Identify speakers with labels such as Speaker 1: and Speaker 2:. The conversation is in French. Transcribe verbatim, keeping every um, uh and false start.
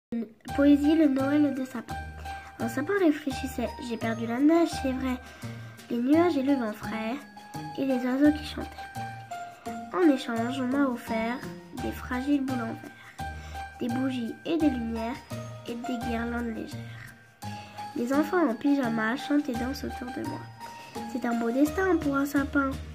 Speaker 1: Poésie, le Noël de sapin. Un sapin réfléchissait. J'ai perdu la neige, c'est vrai. Les nuages et le vent frais, et les oiseaux qui chantaient. En échange, on m'a offert des fragiles boules en verre, des bougies et des lumières, et des guirlandes légères. Les enfants en pyjama chantent et dansent autour de moi. C'est un beau destin pour un sapin.